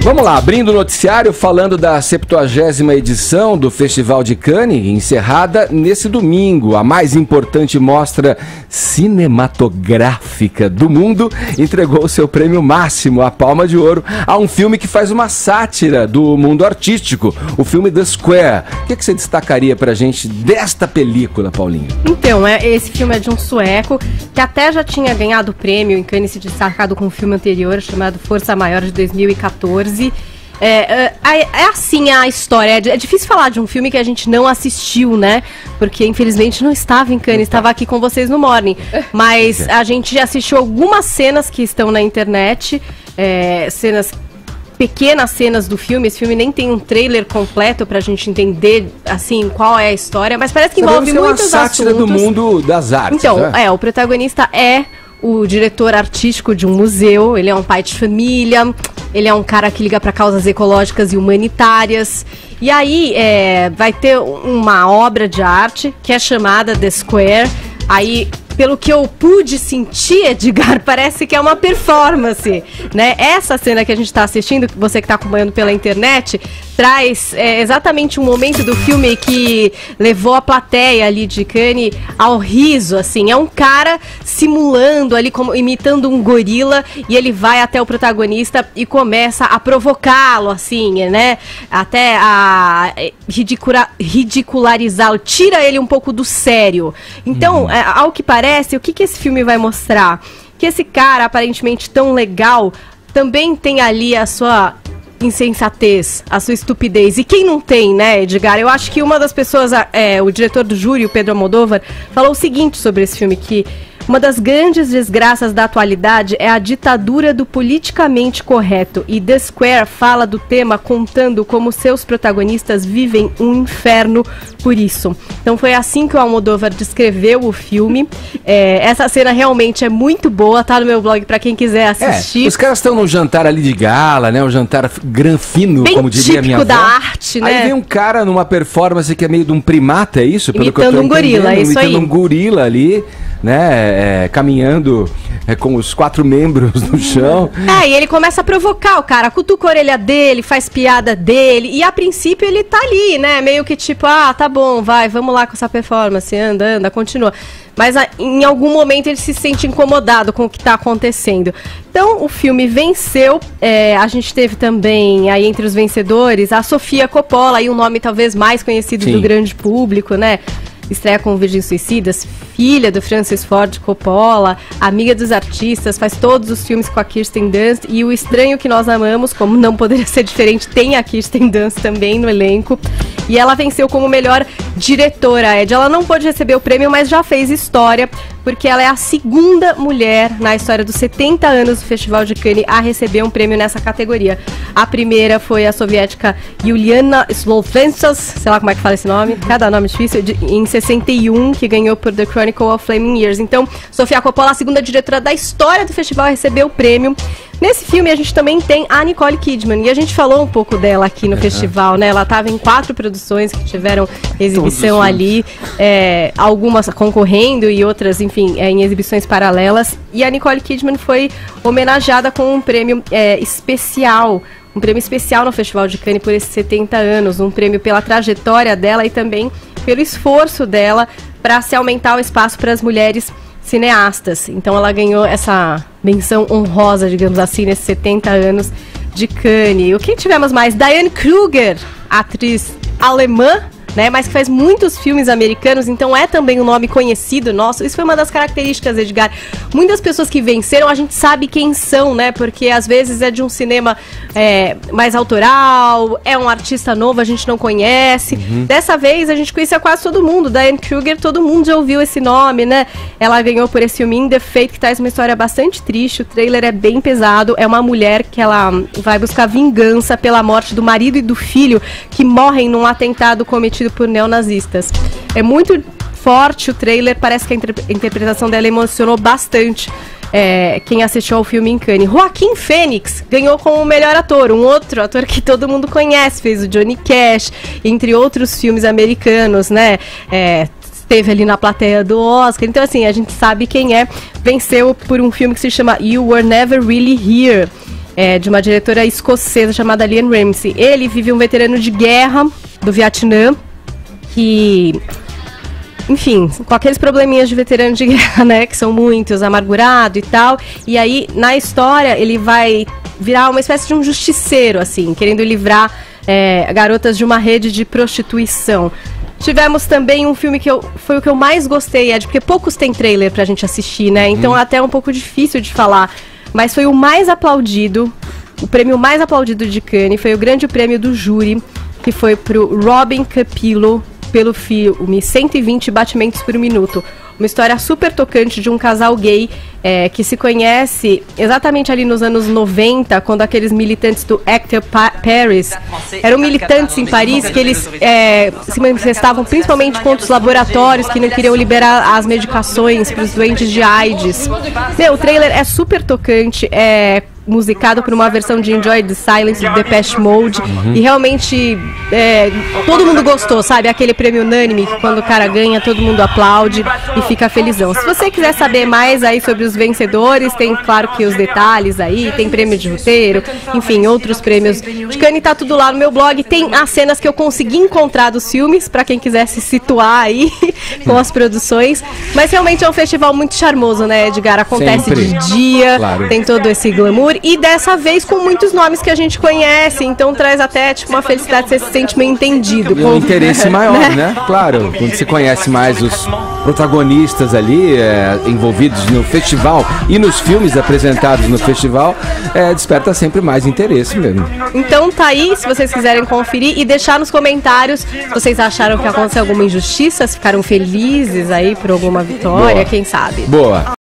Vamos lá, abrindo o noticiário falando da 70ª edição do Festival de Cannes, encerrada nesse domingo. A mais importante mostra cinematográfica do mundo entregou seu prêmio máximo, a Palma de Ouro, a um filme que faz uma sátira do mundo artístico, o filme The Square. O que você destacaria pra gente desta película, Paulinho? Então, esse filme é de um sueco que até já tinha ganhado o prêmio em Cannes, se destacado com um filme anterior chamado Força Maior, de 2014. É assim a história. É difícil falar de um filme que a gente não assistiu, né? Porque infelizmente não estava em Cannes, estava aqui com vocês no Morning. Mas a gente já assistiu algumas cenas que estão na internet, pequenas cenas do filme. Esse filme nem tem um trailer completo pra gente entender, assim, qual é a história, mas parece que envolve muitos assuntos. É uma sátira do mundo das artes. Então, o protagonista é o diretor artístico de um museu, ele é um pai de família, ele é um cara que liga para causas ecológicas e humanitárias. E aí vai ter uma obra de arte que é chamada The Square. Aí, pelo que eu pude sentir, Edgar, parece que é uma performance, né? Essa cena que a gente está assistindo, você que está acompanhando pela internet, traz exatamente um momento do filme que levou a plateia ali de Cannes ao riso, assim. É um cara simulando ali, como imitando um gorila, e ele vai até o protagonista e começa a provocá-lo, assim, né? Até a ridicularizá-lo, tira ele um pouco do sério. Então, ao que parece, o que esse filme vai mostrar? Que esse cara, aparentemente tão legal, também tem ali a sua insensatez, a sua estupidez. E quem não tem, né, Edgar? Eu acho que uma das pessoas, o diretor do júri, o Pedro Almodóvar, falou o seguinte sobre esse filme, que uma das grandes desgraças da atualidade é a ditadura do politicamente correto, e The Square fala do tema contando como seus protagonistas vivem um inferno por isso. Então foi assim que o Almodóvar descreveu o filme. Essa cena realmente é muito boa, tá no meu blog pra quem quiser assistir. Os caras estão num jantar ali de gala, né, um jantar fino, bem como diria a minha avó. Da arte, né? Aí vem um cara numa performance que é meio de um primata, é isso? Imitando um gorila, é isso aí. Imitando um gorila ali, né, caminhando com os 4 membros no chão. E ele começa a provocar o cara, cutuca a orelha dele, faz piada dele, e a princípio ele tá ali, né, meio que tipo, tá bom, vai, vamos lá com essa performance, anda, continua. Mas em algum momento ele se sente incomodado com o que está acontecendo. Então o filme venceu. A gente teve também aí entre os vencedores a Sofia Coppola, aí um nome talvez mais conhecido do grande público, né? Estreia com Virgens Suicidas, filha do Francis Ford Coppola, amiga dos artistas, faz todos os filmes com a Kirsten Dunst, e O Estranho que Nós Amamos, como não poderia ser diferente, tem a Kirsten Dunst também no elenco. E ela venceu como melhor diretora, Ed. Ela não pôde receber o prêmio, mas já fez história, porque ela é a segunda mulher na história dos 70 anos do Festival de Cannes a receber um prêmio nessa categoria. A primeira foi a soviética Yuliana Slovensas, sei lá como é que fala esse nome, cada nome difícil, em 61, que ganhou por The Chronicle of Flaming Years. Então, Sofia Coppola, a segunda diretora da história do festival, recebeu o prêmio. Nesse filme a gente também tem a Nicole Kidman, e a gente falou um pouco dela aqui no festival, né? Ela estava em 4 produções que tiveram exibição ali, algumas concorrendo e outras, enfim, em exibições paralelas. E a Nicole Kidman foi homenageada com um prêmio especial, um prêmio especial no Festival de Cannes por esses 70 anos, um prêmio pela trajetória dela e também pelo esforço dela para se aumentar o espaço para as mulheres cineastas. Então ela ganhou essa menção honrosa, digamos assim, nesses 70 anos de Cannes. O que tivemos mais? Diane Kruger, atriz alemã, né, mas que faz muitos filmes americanos, então é também um nome conhecido nosso. Isso foi uma das características, Edgar. Muitas pessoas que venceram, a gente sabe quem são, né, porque às vezes é de um cinema mais autoral, é um artista novo, a gente não conhece. Dessa vez a gente conhecia quase todo mundo. Diane Kruger, todo mundo já ouviu esse nome, né? Ela ganhou por esse filme In the Fate, que traz uma história bastante triste. O trailer é bem pesado. É uma mulher que ela vai buscar vingança pela morte do marido e do filho que morrem num atentado cometido por neonazistas. É muito forte o trailer, parece que a interpretação dela emocionou bastante quem assistiu ao filme em Cannes. Joaquin Phoenix ganhou como melhor ator, um outro ator que todo mundo conhece, fez o Johnny Cash, entre outros filmes americanos, né? Esteve ali na plateia do Oscar, então assim, a gente sabe quem é. Venceu por um filme que se chama You Were Never Really Here. de uma diretora escocesa chamada Leanne Ramsey. Ele vive um veterano de guerra do Vietnã, que, enfim, com aqueles probleminhas de veterano de guerra, né, que são muitos, amargurado e tal. E aí, na história, ele vai virar uma espécie de um justiceiro, assim, querendo livrar garotas de uma rede de prostituição. Tivemos também um filme que foi o que eu mais gostei, Ed, porque poucos têm trailer pra gente assistir, né? Então até é um pouco difícil de falar. Mas foi o mais aplaudido, o prêmio mais aplaudido de Cannes, foi o grande prêmio do júri, que foi pro Robin Capillo, pelo filme 120 Batimentos por Minuto. Uma história super tocante de um casal gay que se conhece exatamente ali nos anos 90, quando aqueles militantes do Acta Paris eram militantes em Paris, que eles se manifestavam principalmente contra os laboratórios que não queriam liberar as medicações para os doentes de AIDS. O trailer é super tocante, musicado por uma versão de Enjoy the Silence do Depeche Mode, e realmente todo mundo gostou, sabe? Aquele prêmio unânime que quando o cara ganha, todo mundo aplaude e fica felizão. Se você quiser saber mais aí sobre os vencedores, tem claro que os detalhes aí, tem prêmio de roteiro, enfim, outros prêmios de Cannes, tá tudo lá no meu blog. Tem as cenas que eu consegui encontrar dos filmes, pra quem quiser se situar aí com as produções, mas realmente é um festival muito charmoso, né, Edgar? Acontece Sempre. de dia, Claro. tem todo esse glamour, e dessa vez com muitos nomes que a gente conhece, então traz até tipo uma felicidade, você se sente meio entendido. E um interesse maior, né? Claro, quando você conhece mais os protagonistas ali envolvidos no festival e nos filmes apresentados no festival, desperta sempre mais interesse mesmo. Então tá aí, se vocês quiserem conferir e deixar nos comentários se vocês acharam que aconteceu alguma injustiça, se ficaram felizes aí por alguma vitória, Boa. quem sabe. Boa.